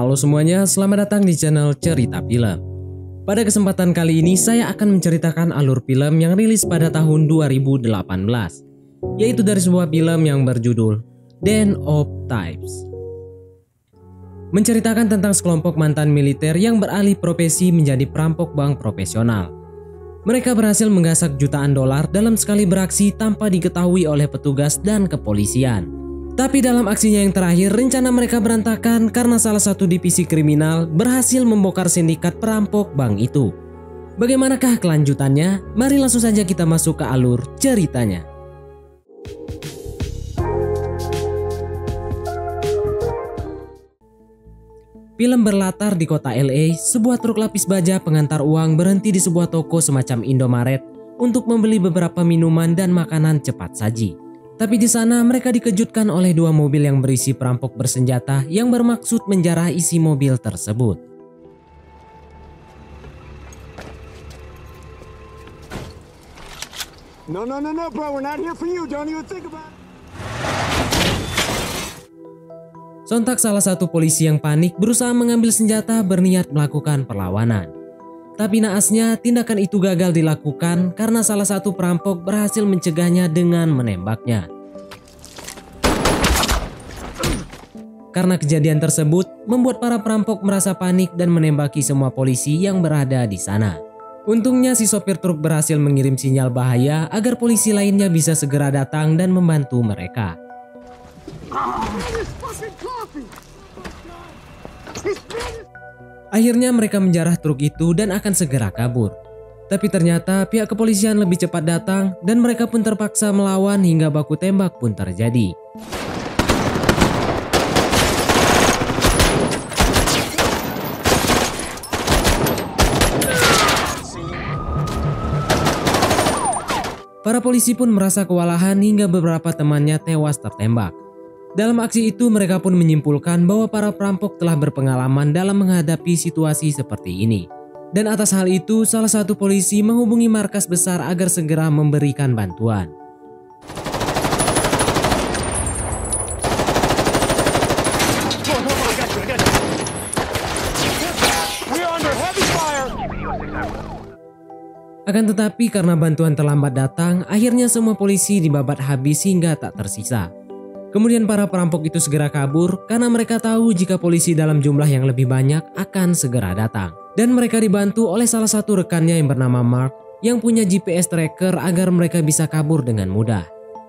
Halo semuanya, selamat datang di channel Cerita Film. Pada kesempatan kali ini saya akan menceritakan alur film yang rilis pada tahun 2018, yaitu dari sebuah film yang berjudul Den of Thieves. Menceritakan tentang sekelompok mantan militer yang beralih profesi menjadi perampok bank profesional. Mereka berhasil menggasak jutaan dolar dalam sekali beraksi tanpa diketahui oleh petugas dan kepolisian. Tapi dalam aksinya yang terakhir, rencana mereka berantakan karena salah satu divisi kriminal berhasil membongkar sindikat perampok bank itu. Bagaimanakah kelanjutannya? Mari langsung saja kita masuk ke alur ceritanya. Film berlatar di kota LA, sebuah truk lapis baja pengantar uang berhenti di sebuah toko semacam Indomaret untuk membeli beberapa minuman dan makanan cepat saji. Tapi di sana mereka dikejutkan oleh dua mobil yang berisi perampok bersenjata yang bermaksud menjarah isi mobil tersebut. No, bro. We're not here for you. Don't even think about it. Sontak salah satu polisi yang panik berusaha mengambil senjata berniat melakukan perlawanan. Tapi naasnya tindakan itu gagal dilakukan karena salah satu perampok berhasil mencegahnya dengan menembaknya. Karena kejadian tersebut membuat para perampok merasa panik dan menembaki semua polisi yang berada di sana. Untungnya si sopir truk berhasil mengirim sinyal bahaya agar polisi lainnya bisa segera datang dan membantu mereka. Akhirnya mereka menjarah truk itu dan akan segera kabur. Tapi ternyata pihak kepolisian lebih cepat datang dan mereka pun terpaksa melawan hingga baku tembak pun terjadi. Para polisi pun merasa kewalahan hingga beberapa temannya tewas tertembak. Dalam aksi itu mereka pun menyimpulkan bahwa para perampok telah berpengalaman dalam menghadapi situasi seperti ini. Dan atas hal itu salah satu polisi menghubungi markas besar agar segera memberikan bantuan. Akan tetapi karena bantuan terlambat datang, akhirnya semua polisi dibabat habis hingga tak tersisa. Kemudian para perampok itu segera kabur karena mereka tahu jika polisi dalam jumlah yang lebih banyak akan segera datang. Dan mereka dibantu oleh salah satu rekannya yang bernama Mark yang punya GPS tracker agar mereka bisa kabur dengan mudah.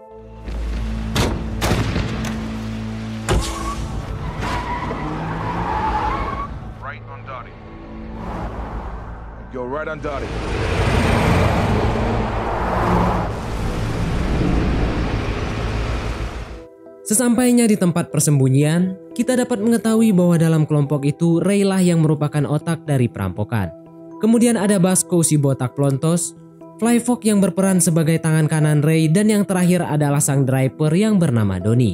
Go right on Dottie. Sesampainya di tempat persembunyian, kita dapat mengetahui bahwa dalam kelompok itu Ray lah yang merupakan otak dari perampokan. Kemudian ada Basco si botak plontos, Flyfox yang berperan sebagai tangan kanan Ray, dan yang terakhir adalah sang driver yang bernama Donnie.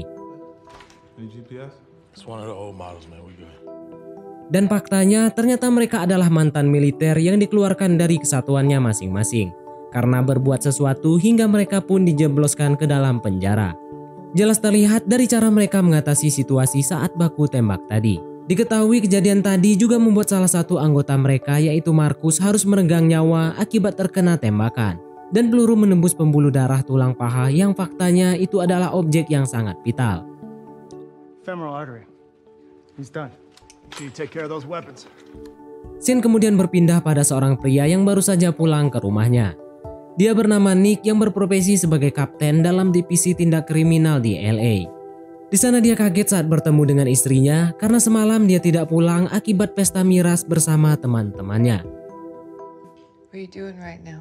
Dan faktanya ternyata mereka adalah mantan militer yang dikeluarkan dari kesatuannya masing-masing karena berbuat sesuatu hingga mereka pun dijebloskan ke dalam penjara. Jelas terlihat dari cara mereka mengatasi situasi saat baku tembak tadi. Diketahui kejadian tadi juga membuat salah satu anggota mereka yaitu Markus harus merenggang nyawa akibat terkena tembakan. Dan peluru menembus pembuluh darah tulang paha yang faktanya itu adalah objek yang sangat vital. Femoral artery. He's done. You take care of those weapons. Scene kemudian berpindah pada seorang pria yang baru saja pulang ke rumahnya. Dia bernama Nick yang berprofesi sebagai kapten dalam divisi tindak kriminal di LA. Di sana dia kaget saat bertemu dengan istrinya karena semalam dia tidak pulang akibat pesta miras bersama teman-temannya. What are you doing right now?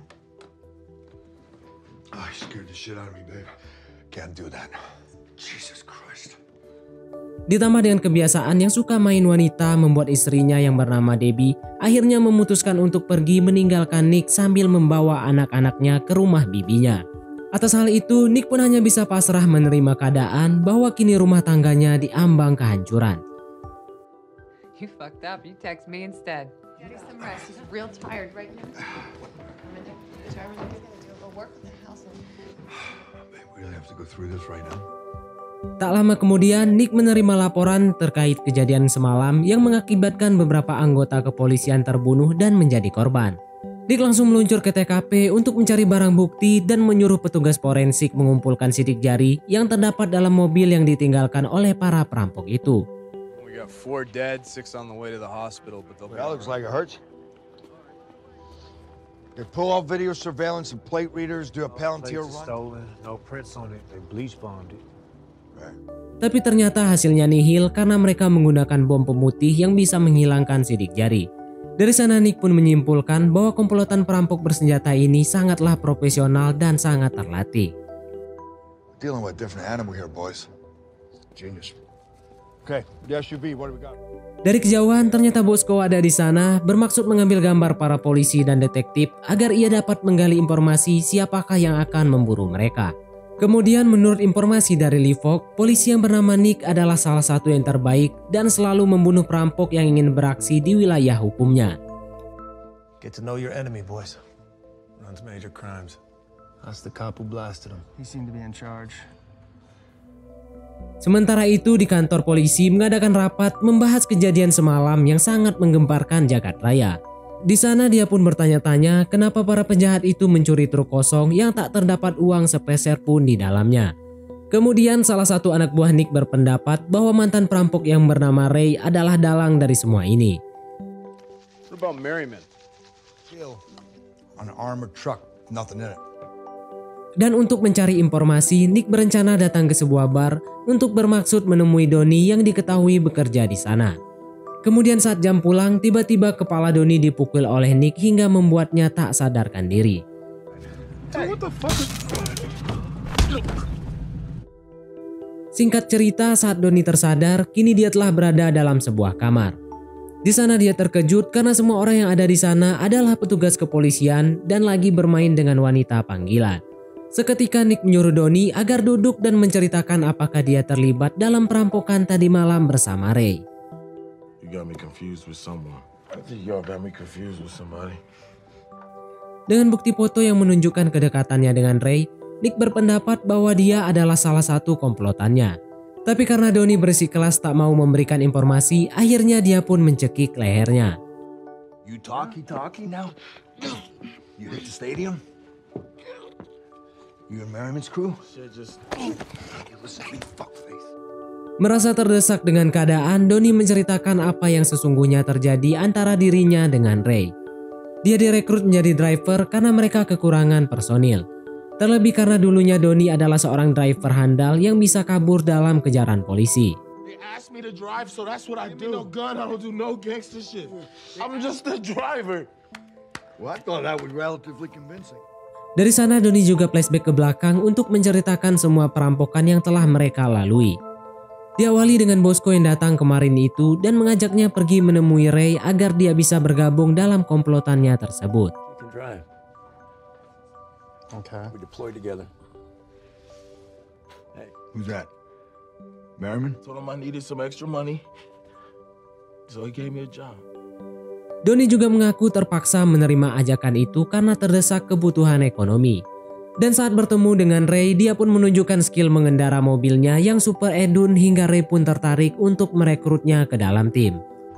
Oh, you scared the shit out of me, babe. Can't do that. Jesus Christ. Ditambah dengan kebiasaan yang suka main wanita membuat istrinya yang bernama Debbie akhirnya memutuskan untuk pergi meninggalkan Nick sambil membawa anak-anaknya ke rumah bibinya. Atas hal itu, Nick pun hanya bisa pasrah menerima keadaan bahwa kini rumah tangganya diambang kehancuran. You fucked up. You text me instead. Get some rest. He's real tired right now. Babe, we really have to go through this right now. Tak lama kemudian, Nick menerima laporan terkait kejadian semalam yang mengakibatkan beberapa anggota kepolisian terbunuh dan menjadi korban. Nick langsung meluncur ke TKP untuk mencari barang bukti dan menyuruh petugas forensik mengumpulkan sidik jari yang terdapat dalam mobil yang ditinggalkan oleh para perampok itu. We got 4 dead, 6 on the way to the hospital, but they'll be That looks like it hurts. They pull off video surveillance and plate readers, do a Palantir Plates run. stolen, no prints on it. They bleach bombed it. Tapi ternyata hasilnya nihil karena mereka menggunakan bom pemutih yang bisa menghilangkan sidik jari. Dari sana Nick pun menyimpulkan bahwa komplotan perampok bersenjata ini sangatlah profesional dan sangat terlatih. Dealing with a different animal here, boys. Genius. Okay, the SUV, what do we got? Dari kejauhan ternyata Bosco ada di sana bermaksud mengambil gambar para polisi dan detektif agar ia dapat menggali informasi siapakah yang akan memburu mereka. Kemudian menurut informasi dari Lee Falk, polisi yang bernama Nick adalah salah satu yang terbaik dan selalu membunuh perampok yang ingin beraksi di wilayah hukumnya. Get to know your enemy, boys. Runs major crimes. That's the cop who blasted him. He seemed to be in charge. Sementara itu di kantor polisi mengadakan rapat membahas kejadian semalam yang sangat menggemparkan jagat raya. Di sana dia pun bertanya-tanya kenapa para penjahat itu mencuri truk kosong yang tak terdapat uang sepeser pun di dalamnya. Kemudian salah satu anak buah Nick berpendapat bahwa mantan perampok yang bernama Ray adalah dalang dari semua ini. What about Merriman? Kill on an armored truck, nothing in it. Dan untuk mencari informasi, Nick berencana datang ke sebuah bar untuk bermaksud menemui Donnie yang diketahui bekerja di sana. Kemudian saat jam pulang, tiba-tiba kepala Donnie dipukul oleh Nick hingga membuatnya tak sadarkan diri. Singkat cerita, saat Donnie tersadar, kini dia telah berada dalam sebuah kamar. Di sana dia terkejut karena semua orang yang ada di sana adalah petugas kepolisian dan lagi bermain dengan wanita panggilan. Seketika Nick menyuruh Donnie agar duduk dan menceritakan apakah dia terlibat dalam perampokan tadi malam bersama Ray. You got me confused with someone. I think y'all got me confused with somebody. Dengan bukti foto yang menunjukkan kedekatannya dengan Ray, Nick berpendapat bahwa dia adalah salah satu komplotannya. Tapi karena Donnie bersikeras tak mau memberikan informasi, akhirnya dia pun mencekik lehernya. You talkie now? You hit the stadium? You and Merriman's crew? Shit just... Listen to me, fuckface. Merasa terdesak dengan keadaan, Donnie menceritakan apa yang sesungguhnya terjadi antara dirinya dengan Ray. Dia direkrut menjadi driver karena mereka kekurangan personil. Terlebih karena dulunya Donnie adalah seorang driver handal yang bisa kabur dalam kejaran polisi. They asked me to drive, so that's what I do. No gun, I don't do no gangster shit. I'm just a driver. Well, I thought that was relatively convincing. Dari sana Donnie juga flashback ke belakang untuk menceritakan semua perampokan yang telah mereka lalui. Diawali dengan Bosco yang datang kemarin itu dan mengajaknya pergi menemui Ray agar dia bisa bergabung dalam komplotannya tersebut. You can drive. Okay. We deploy together. Hey, who's that? Merriman? Told him I needed some extra money, so he gave me a job. Donnie juga mengaku terpaksa menerima ajakan itu karena terdesak kebutuhan ekonomi. Dan saat bertemu dengan Ray, dia pun menunjukkan skill mengendara mobilnya yang super edun hingga Ray pun tertarik untuk merekrutnya ke dalam tim.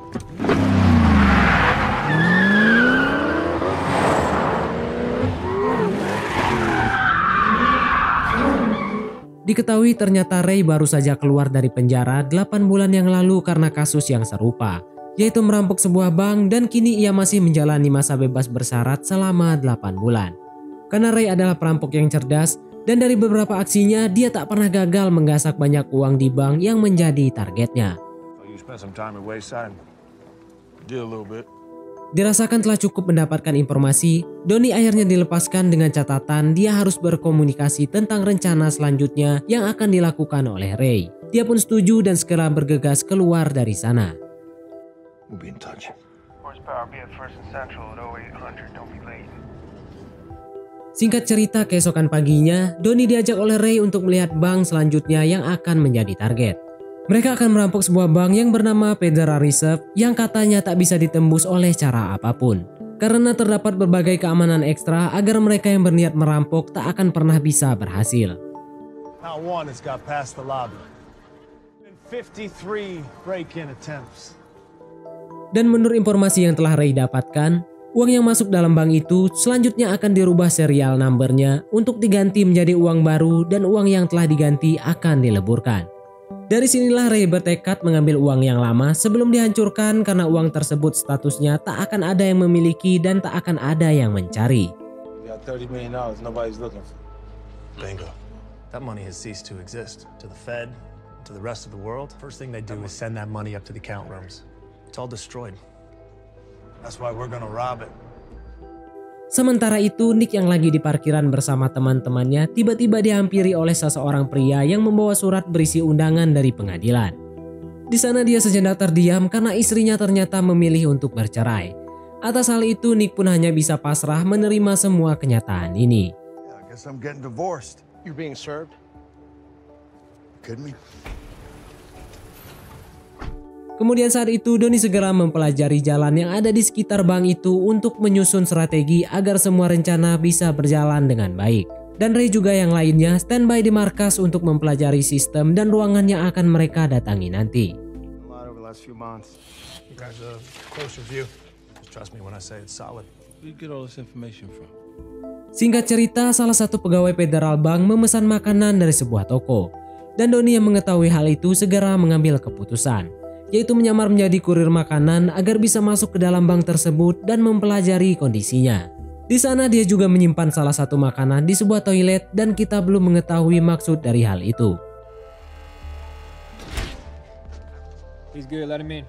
Diketahui ternyata Ray baru saja keluar dari penjara 8 bulan yang lalu karena kasus yang serupa, yaitu merampok sebuah bank dan kini ia masih menjalani masa bebas bersyarat selama 8 bulan. Karena Ray adalah perampok yang cerdas dan dari beberapa aksinya dia tak pernah gagal menggasak banyak uang di bank yang menjadi targetnya. So you spent some time at Wayside? Did a little bit. Dirasakan telah cukup mendapatkan informasi, Donnie akhirnya dilepaskan dengan catatan dia harus berkomunikasi tentang rencana selanjutnya yang akan dilakukan oleh Ray. Dia pun setuju dan segera bergegas keluar dari sana. We'll be in touch. Horsepower be at First and Central at 0800. Don't be late. Singkat cerita, keesokan paginya, Donnie diajak oleh Ray untuk melihat bank selanjutnya yang akan menjadi target. Mereka akan merampok sebuah bank yang bernama Federal Reserve yang katanya tak bisa ditembus oleh cara apapun. Karena terdapat berbagai keamanan ekstra agar mereka yang berniat merampok tak akan pernah bisa berhasil. Not one has got past the lobby. 53 break-in attempts. Dan menurut informasi yang telah Ray dapatkan, uang yang masuk dalam bank itu selanjutnya akan dirubah serial numbernya untuk diganti menjadi uang baru dan uang yang telah diganti akan dileburkan. Dari sinilah Ray bertekad mengambil uang yang lama sebelum dihancurkan karena uang tersebut statusnya tak akan ada yang memiliki dan tak akan ada yang mencari. We got $30 million nobody's looking for. Bingo. That money has ceased to exist. To the Fed, to the rest of the world, first thing they do is send that money up to the count rooms. It's all destroyed. That's why we're gonna rob it. Sementara itu, Nick yang lagi di parkiran bersama teman-temannya tiba-tiba dihampiri oleh seseorang pria yang membawa surat berisi undangan dari pengadilan. Di sana dia sejenak terdiam karena istrinya ternyata memilih untuk bercerai. Atas hal itu, Nick pun hanya bisa pasrah menerima semua kenyataan ini. Yeah, I guess I'm getting divorced. You being served? Kidding me? Kemudian saat itu Donnie segera mempelajari jalan yang ada di sekitar bank itu untuk menyusun strategi agar semua rencana bisa berjalan dengan baik. Dan Ray juga yang lainnya standby di markas untuk mempelajari sistem dan ruangan yang akan mereka datangi nanti. A lot over the last few months. You guys a closer view. Just trust me when I say it's solid. Where you get all this information from? Singkat cerita, salah satu pegawai Federal Bank memesan makanan dari sebuah toko. Dan Donnie yang mengetahui hal itu segera mengambil keputusan, yaitu menyamar menjadi kurir makanan agar bisa masuk ke dalam bank tersebut dan mempelajari kondisinya. Di sana dia juga menyimpan salah satu makanan di sebuah toilet dan kita belum mengetahui maksud dari hal itu. He's good, let him in.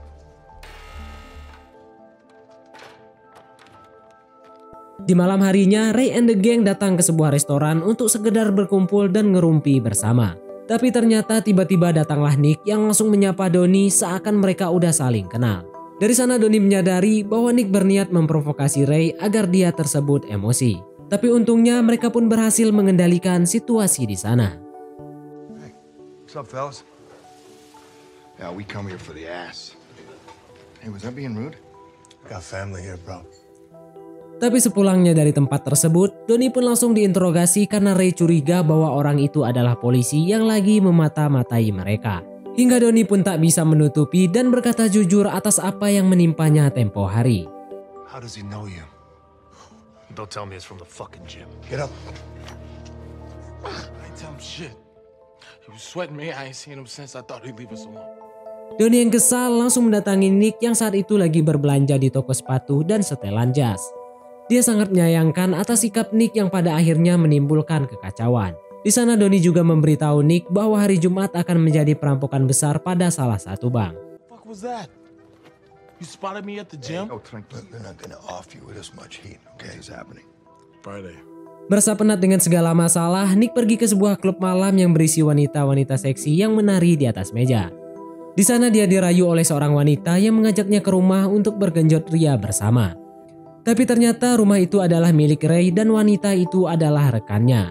Di malam harinya, Ray and the gang datang ke sebuah restoran untuk sekedar berkumpul dan ngerumpi bersama. Tapi ternyata tiba-tiba datanglah Nick yang langsung menyapa Donnie seakan mereka udah saling kenal. Dari sana Donnie menyadari bahwa Nick berniat memprovokasi Ray agar dia tersebut emosi. Tapi untungnya mereka pun berhasil mengendalikan situasi di sana. Hey, what's up, fellas? Yeah, we come here for the ass. Hey, was I being rude? Got family here, bro. Tapi sepulangnya dari tempat tersebut, Donnie pun langsung diinterogasi karena Ray curiga bahwa orang itu adalah polisi yang lagi memata-matai mereka. Hingga Donnie pun tak bisa menutupi dan berkata jujur atas apa yang menimpanya tempo hari. How does he know you? Don't tell me it's from the fucking gym. Get up. I ain't tell him shit. He was sweating me. I ain't seen him since. I thought he'd leave us alone. Donnie yang kesal langsung mendatangi Nick yang saat itu lagi berbelanja di toko sepatu dan setelan jas. Dia sangat menyayangkan atas sikap Nick yang pada akhirnya menimbulkan kekacauan. Di sana Donnie juga memberitahu Nick bahwa hari Jumat akan menjadi perampokan besar pada salah satu bank. What was that? You spotted me at the gym? Oh, tranquilo. They're not gonna off you with this much heat, okay? It's happening. Friday. Merasa penat dengan segala masalah, Nick pergi ke sebuah klub malam yang berisi wanita-wanita seksi yang menari di atas meja. Di sana dia dirayu oleh seorang wanita yang mengajaknya ke rumah untuk bergenjot ria bersama. Tapi ternyata rumah itu adalah milik Ray dan wanita itu adalah rekannya.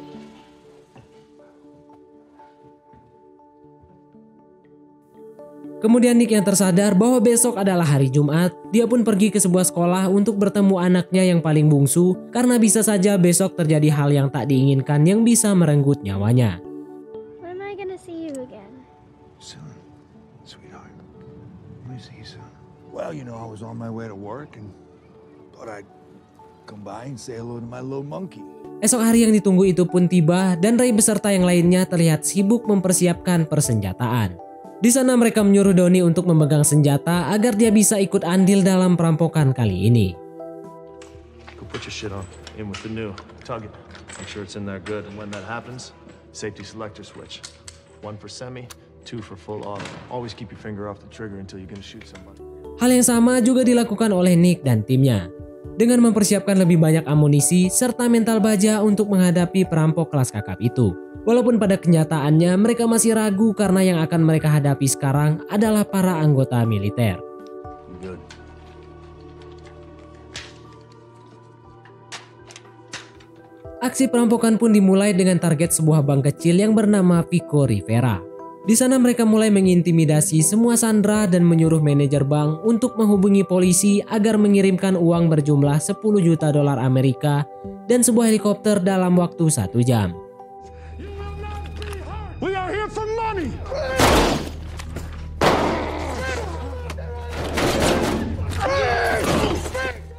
Kemudian Nick yang tersadar bahwa besok adalah hari Jumat, dia pun pergi ke sebuah sekolah untuk bertemu anaknya yang paling bungsu karena bisa saja besok terjadi hal yang tak diinginkan yang bisa merenggut nyawanya. When am I gonna see you again? Soon, sweetheart. Let me see you soon. Well, you know, I was on my way to work and thought I'd come by and say hello to my little monkey. Esok hari yang ditunggu itu pun tiba dan Ray beserta yang lainnya terlihat sibuk mempersiapkan persenjataan. Di sana mereka menyuruh Donnie untuk memegang senjata agar dia bisa ikut andil dalam perampokan kali ini. Go put your shit on. In with the new. Tug it. Make sure it's in there good. And when that happens, safety selector switch. 1 for semi, 2 for full auto. Always keep your finger off the trigger until you're gonna shoot somebody. Hal yang sama juga dilakukan oleh Nick dan timnya, dengan mempersiapkan lebih banyak amunisi serta mental baja untuk menghadapi perampok kelas kakap itu. Walaupun pada kenyataannya mereka masih ragu karena yang akan mereka hadapi sekarang adalah para anggota militer. Good. Aksi perampokan pun dimulai dengan target sebuah bank kecil yang bernama Vico Rivera. Di sana mereka mulai mengintimidasi semua sandera dan menyuruh manajer bank untuk menghubungi polisi agar mengirimkan uang berjumlah 10 juta dolar Amerika dan sebuah helikopter dalam waktu 1 jam. We are here for money.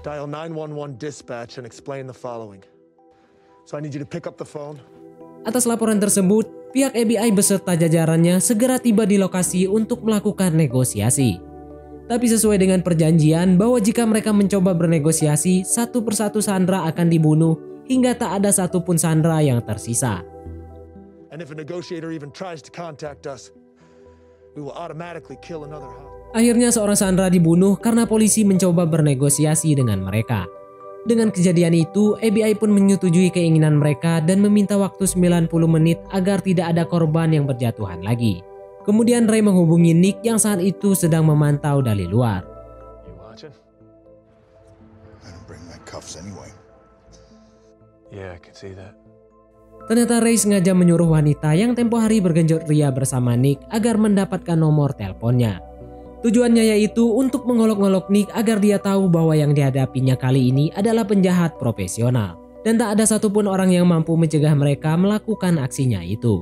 Dial 911 dispatch and explain the following. So I need you to pick up the phone. Atas laporan tersebut, pihak FBI beserta jajarannya segera tiba di lokasi untuk melakukan negosiasi. Tapi sesuai dengan perjanjian bahwa jika mereka mencoba bernegosiasi, satu persatu sandera akan dibunuh hingga tak ada satupun sandera yang tersisa. And if a negotiator even tries to contact us, we will automatically kill another hostage. Akhirnya seorang sandera dibunuh karena polisi mencoba bernegosiasi dengan mereka. Dengan kejadian itu, FBI pun menyetujui keinginan mereka dan meminta waktu 90 menit agar tidak ada korban yang berjatuhan lagi. Kemudian Ray menghubungi Nick yang saat itu sedang memantau dari luar. You watching? I don't bring my cuffs anyway. Yeah, I can see that. Ternyata Ray sengaja menyuruh wanita yang tempo hari bergenjot ria bersama Nick agar mendapatkan nomor teleponnya. Tujuannya yaitu untuk mengolok-ngolok Nick agar dia tahu bahwa yang dihadapinya kali ini adalah penjahat profesional. Dan tak ada satupun orang yang mampu mencegah mereka melakukan aksinya itu.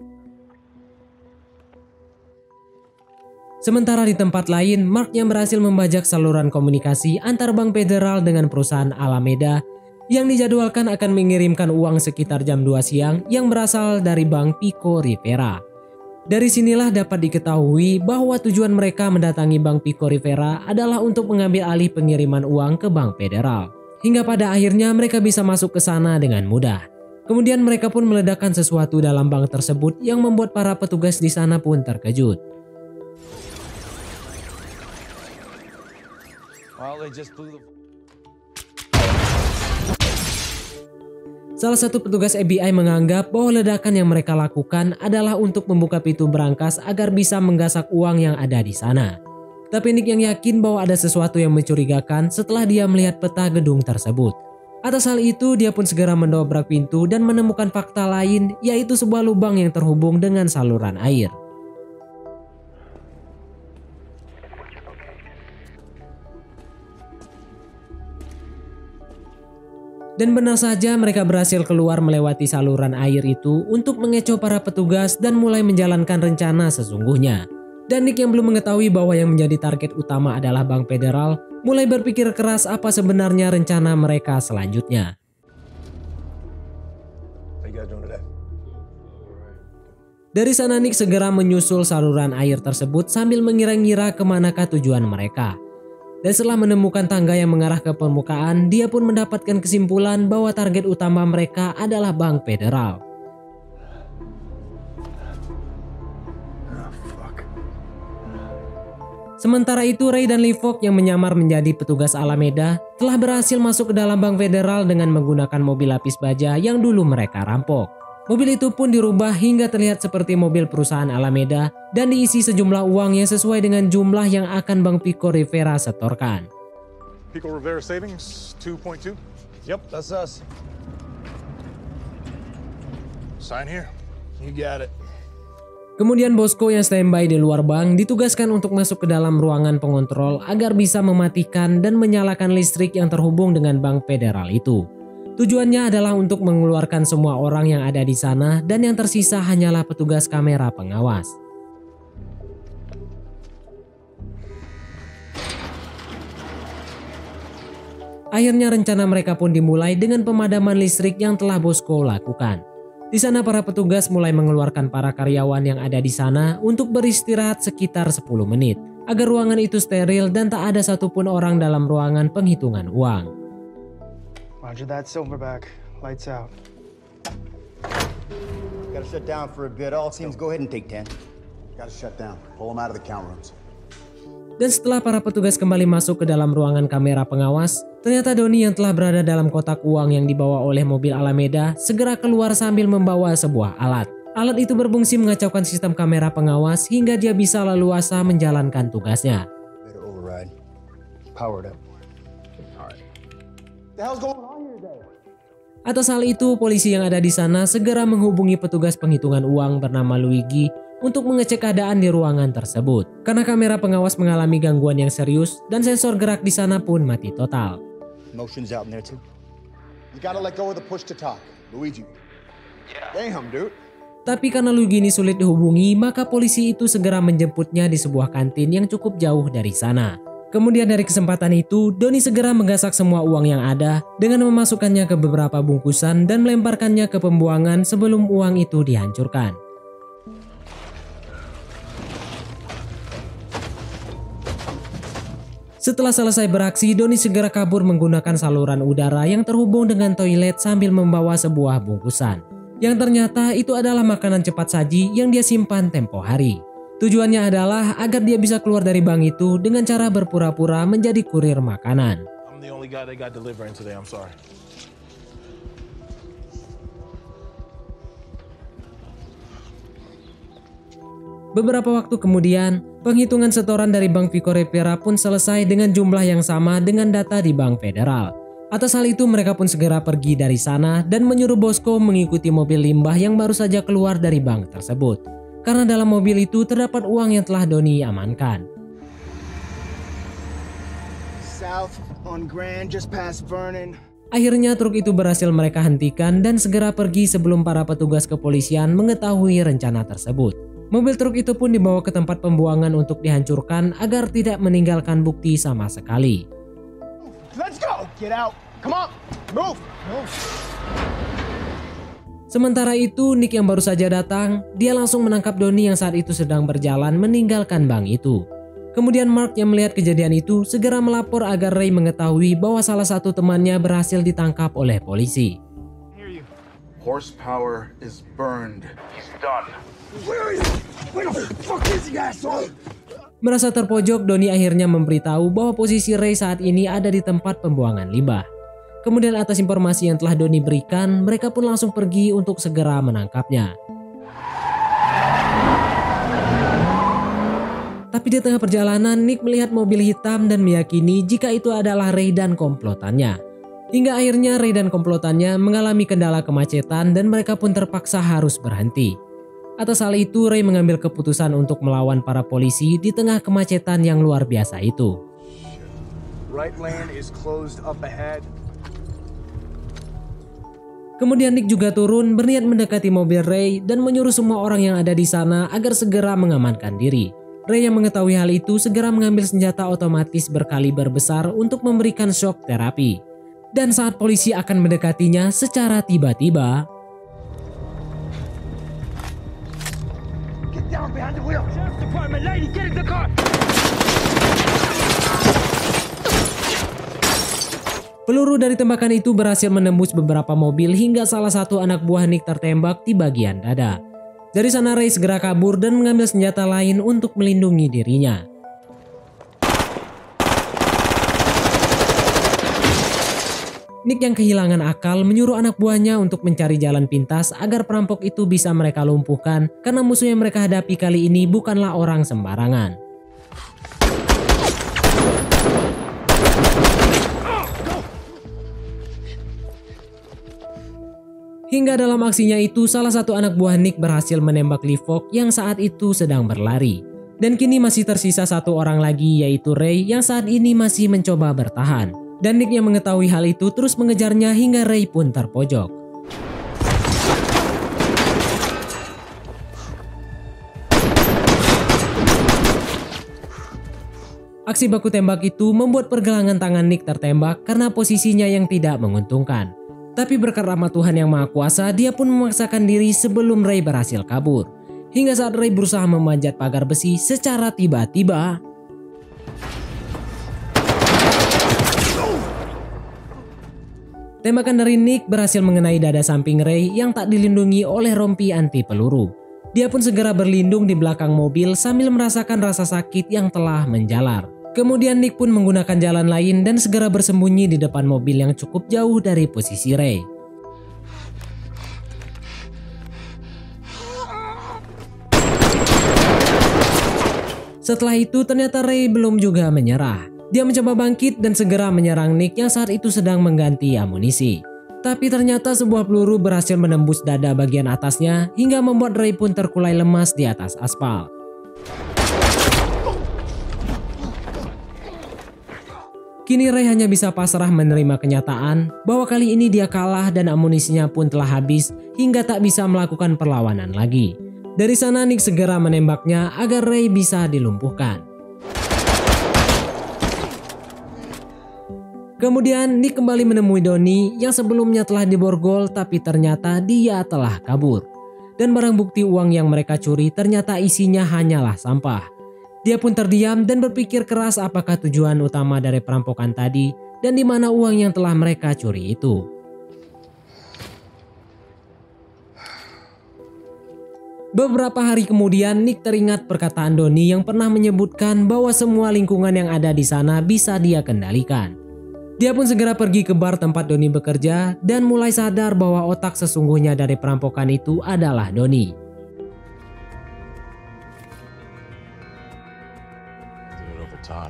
Sementara di tempat lain, Mark yang berhasil membajak saluran komunikasi antar Bank Federal dengan perusahaan Alameda yang dijadwalkan akan mengirimkan uang sekitar jam 2 siang yang berasal dari Bank Pico Rivera. Dari sinilah dapat diketahui bahwa tujuan mereka mendatangi Bank Pico Rivera adalah untuk mengambil alih pengiriman uang ke Bank Federal. Hingga pada akhirnya mereka bisa masuk ke sana dengan mudah. Kemudian mereka pun meledakkan sesuatu dalam bank tersebut yang membuat para petugas di sana pun terkejut. Salah satu petugas FBI menganggap bahwa ledakan yang mereka lakukan adalah untuk membuka pintu berangkas agar bisa menggasak uang yang ada di sana. Tapi Nick yang yakin bahwa ada sesuatu yang mencurigakan setelah dia melihat peta gedung tersebut. Atas hal itu, dia pun segera mendobrak pintu dan menemukan fakta lain, yaitu sebuah lubang yang terhubung dengan saluran air. Dan benar saja mereka berhasil keluar melewati saluran air itu untuk mengecoh para petugas dan mulai menjalankan rencana sesungguhnya. Dan Nick yang belum mengetahui bahwa yang menjadi target utama adalah Bank Federal mulai berpikir keras apa sebenarnya rencana mereka selanjutnya. Dari sana Nick segera menyusul saluran air tersebut sambil mengira-ngira kemanakah tujuan mereka. Dan setelah menemukan tangga yang mengarah ke permukaan, dia pun mendapatkan kesimpulan bahwa target utama mereka adalah Bank Federal. Sementara itu, Ray dan Livok yang menyamar menjadi petugas Alameda telah berhasil masuk ke dalam Bank Federal dengan menggunakan mobil lapis baja yang dulu mereka rampok. Mobil itu pun dirubah hingga terlihat seperti mobil perusahaan Alameda dan diisi sejumlah uang yang sesuai dengan jumlah yang akan Bank Pico Rivera setorkan. Pico Rivera Savings 2.2. Yep, that's us. Sign here. You got it. Kemudian Bosco yang standby di luar bank ditugaskan untuk masuk ke dalam ruangan pengontrol agar bisa mematikan dan menyalakan listrik yang terhubung dengan Bank Federal itu. Tujuannya adalah untuk mengeluarkan semua orang yang ada di sana dan yang tersisa hanyalah petugas kamera pengawas. Akhirnya rencana mereka pun dimulai dengan pemadaman listrik yang telah Bosco lakukan. Di sana para petugas mulai mengeluarkan para karyawan yang ada di sana untuk beristirahat sekitar 10 menit agar ruangan itu steril dan tak ada satupun orang dalam ruangan penghitungan uang. Roger that, Silverback. Lights out. Gotta shut down for a bit. All teams, go ahead and take 10. Gotta shut down. Pull them out of the count rooms. Dan setelah para petugas kembali masuk ke dalam ruangan kamera pengawas, ternyata Donnie yang telah berada dalam kotak uang yang dibawa oleh mobil Alameda segera keluar sambil membawa sebuah alat. Alat itu berfungsi mengacaukan sistem kamera pengawas hingga dia bisa leluasa menjalankan tugasnya. Better override. Powered up. Alright. The hell's going on here today? Atas hal itu, polisi yang ada di sana segera menghubungi petugas penghitungan uang bernama Luigi untuk mengecek keadaan di ruangan tersebut. Karena kamera pengawas mengalami gangguan yang serius dan sensor gerak di sana pun mati total. Motion's out in there too. You gotta let go of the push to talk, Luigi. Damn, dude. Tapi karena Luigi ini sulit dihubungi, maka polisi itu segera menjemputnya di sebuah kantin yang cukup jauh dari sana. Kemudian dari kesempatan itu, Donnie segera menggasak semua uang yang ada dengan memasukkannya ke beberapa bungkusan dan melemparkannya ke pembuangan sebelum uang itu dihancurkan. Setelah selesai beraksi, Donnie segera kabur menggunakan saluran udara yang terhubung dengan toilet sambil membawa sebuah bungkusan. Yang ternyata itu adalah makanan cepat saji yang dia simpan tempo hari. Tujuannya adalah agar dia bisa keluar dari bank itu dengan cara berpura-pura menjadi kurir makanan. I'm the only guy they got delivering today, I'm sorry. Beberapa waktu kemudian, penghitungan setoran dari Bank Vico Riviera pun selesai dengan jumlah yang sama dengan data di Bank Federal. Atas hal itu mereka pun segera pergi dari sana dan menyuruh Bosco mengikuti mobil limbah yang baru saja keluar dari bank tersebut. Karena dalam mobil itu terdapat uang yang telah Donnie amankan. South on Grand, just past Vernon. Akhirnya truk itu berhasil mereka hentikan dan segera pergi sebelum para petugas kepolisian mengetahui rencana tersebut. Mobil truk itu pun dibawa ke tempat pembuangan untuk dihancurkan agar tidak meninggalkan bukti sama sekali. Let's go! Get out! Come on! Move! Move! Sementara itu, Nick yang baru saja datang, dia langsung menangkap Donnie yang saat itu sedang berjalan meninggalkan bank itu. Kemudian Mark yang melihat kejadian itu segera melapor agar Ray mengetahui bahwa salah satu temannya berhasil ditangkap oleh polisi. Horsepower is burned. He's done. Where are you? Where the fuck is he, asshole? Merasa terpojok, Donnie akhirnya memberitahu bahwa posisi Ray saat ini ada di tempat pembuangan limbah. Kemudian atas informasi yang telah Donnie berikan, mereka pun langsung pergi untuk segera menangkapnya. Tapi di tengah perjalanan, Nick melihat mobil hitam dan meyakini jika itu adalah Ray dan komplotannya. Hingga akhirnya Ray dan komplotannya mengalami kendala kemacetan dan mereka pun terpaksa harus berhenti. Atas hal itu, Ray mengambil keputusan untuk melawan para polisi di tengah kemacetan yang luar biasa itu. Right lane is closed up ahead. Kemudian Nick juga turun berniat mendekati mobil Ray dan menyuruh semua orang yang ada di sana agar segera mengamankan diri. Ray yang mengetahui hal itu segera mengambil senjata otomatis berkaliber besar untuk memberikan shock terapi. Dan saat polisi akan mendekatinya secara tiba-tiba, Get down behind the wheel. Sheriff's Department, lady, get in the car. peluru dari tembakan itu berhasil menembus beberapa mobil hingga salah satu anak buah Nick tertembak di bagian dada. Dari sana Ray segera kabur dan mengambil senjata lain untuk melindungi dirinya. Nick yang kehilangan akal menyuruh anak buahnya untuk mencari jalan pintas agar perampok itu bisa mereka lumpuhkan karena musuh yang mereka hadapi kali ini bukanlah orang sembarangan. Hingga dalam aksinya itu, salah satu anak buah Nick berhasil menembak Lee Falk yang saat itu sedang berlari. Dan kini masih tersisa satu orang lagi, yaitu Ray yang saat ini masih mencoba bertahan. Dan Nick yang mengetahui hal itu terus mengejarnya hingga Ray pun terpojok. Aksi baku tembak itu membuat pergelangan tangan Nick tertembak karena posisinya yang tidak menguntungkan. Tapi berkat rahmat Tuhan yang Maha Kuasa, dia pun memaksakan diri sebelum Ray berhasil kabur. Hingga saat Ray berusaha memanjat pagar besi, secara tiba-tiba tembakan dari Nick berhasil mengenai dada samping Ray yang tak dilindungi oleh rompi anti peluru. Dia pun segera berlindung di belakang mobil sambil merasakan rasa sakit yang telah menjalar. Kemudian Nick pun menggunakan jalan lain dan segera bersembunyi di depan mobil yang cukup jauh dari posisi Ray. Setelah itu ternyata Ray belum juga menyerah. Dia mencoba bangkit dan segera menyerang Nick yang saat itu sedang mengganti amunisi. Tapi ternyata sebuah peluru berhasil menembus dada bagian atasnya hingga membuat Ray pun terkulai lemas di atas aspal. Kini Ray hanya bisa pasrah menerima kenyataan bahwa kali ini dia kalah dan amunisinya pun telah habis hingga tak bisa melakukan perlawanan lagi. Dari sana Nick segera menembaknya agar Ray bisa dilumpuhkan. Kemudian Nick kembali menemui Donnie yang sebelumnya telah diborgol tapi ternyata dia telah kabur. Dan barang bukti uang yang mereka curi ternyata isinya hanyalah sampah. Dia pun terdiam dan berpikir keras apakah tujuan utama dari perampokan tadi dan di mana uang yang telah mereka curi itu. Beberapa hari kemudian Nick teringat perkataan Donnie yang pernah menyebutkan bahwa semua lingkungan yang ada di sana bisa dia kendalikan. Dia pun segera pergi ke bar tempat Donnie bekerja dan mulai sadar bahwa otak sesungguhnya dari perampokan itu adalah Donnie. Did it over time.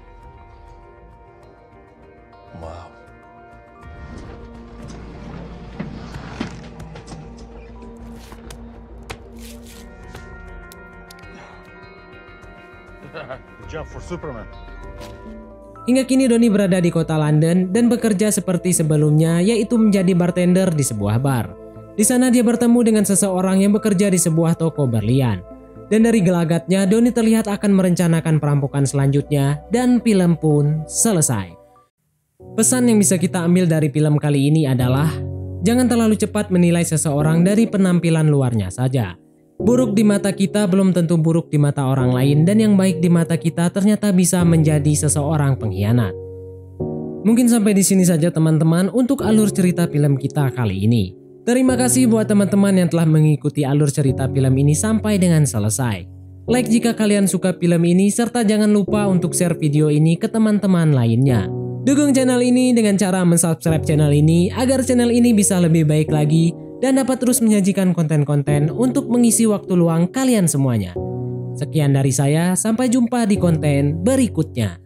Wow. Good job for Superman. Hingga kini Donnie berada di kota London dan bekerja seperti sebelumnya, yaitu menjadi bartender di sebuah bar. Di sana dia bertemu dengan seseorang yang bekerja di sebuah toko berlian. Dan dari gelagatnya Donnie terlihat akan merencanakan perampokan selanjutnya dan film pun selesai. Pesan yang bisa kita ambil dari film kali ini adalah jangan terlalu cepat menilai seseorang dari penampilan luarnya saja. Buruk di mata kita belum tentu buruk di mata orang lain, dan yang baik di mata kita ternyata bisa menjadi seseorang pengkhianat. Mungkin sampai di sini saja teman-teman untuk alur cerita film kita kali ini. Terima kasih buat teman-teman yang telah mengikuti alur cerita film ini sampai dengan selesai. Like jika kalian suka film ini, serta jangan lupa untuk share video ini ke teman-teman lainnya. Dukung channel ini dengan cara mensubscribe channel ini agar channel ini bisa lebih baik lagi dan dapat terus menyajikan konten-konten untuk mengisi waktu luang kalian semuanya. Sekian dari saya, sampai jumpa di konten berikutnya.